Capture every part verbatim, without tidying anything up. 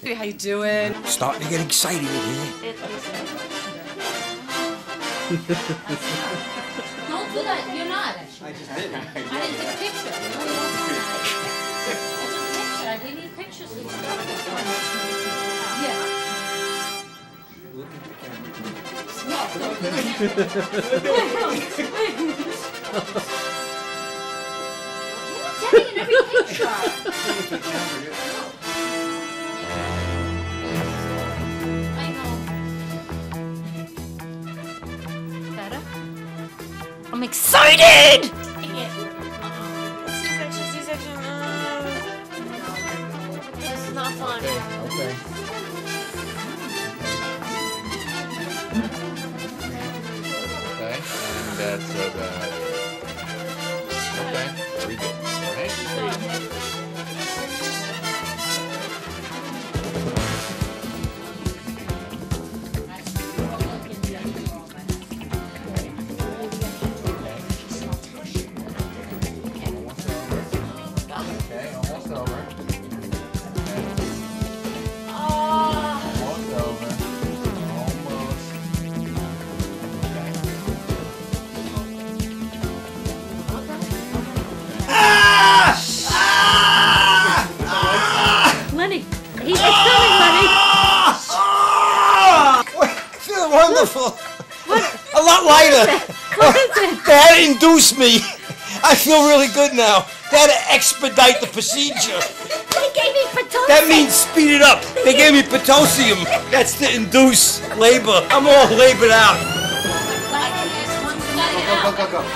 Hey, how you doing? Starting to get excited in here. Don't do that. You're not. I just did. I didn't take a picture. I took a picture. I didn't need pictures. So yeah. Look at the camera. No. You're not getting in every picture. I know. Better? I'm excited! C-section, C-section. Uh... This is not fun. Okay. Okay, and that's about... Okay, very good. All right, great. Okay, almost over. Almost over. Almost. Lenny, he's coming, Lenny. Feeling wonderful. A lot lighter. They had to induce me. I feel really good now. They had to expedite the procedure. They gave me potassium. That means speed it up. They gave me potassium. That's to induce labor. I'm all labored out. Go, go, go, go.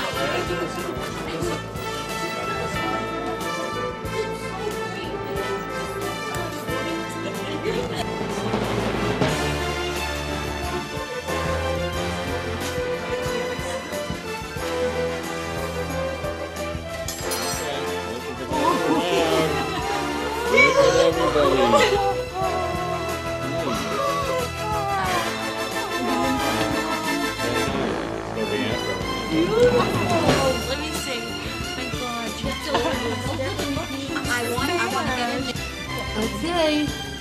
Let me see. Thank God. I want, I want to get in there. Okay.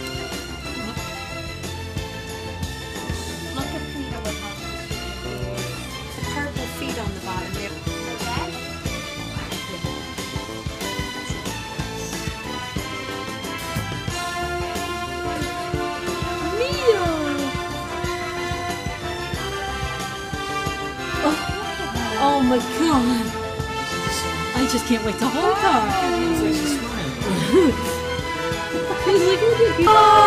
Look at Peter with us. The purple feet on the bottom there. Oh my God. I just can't wait to hold her. He's like, look at you.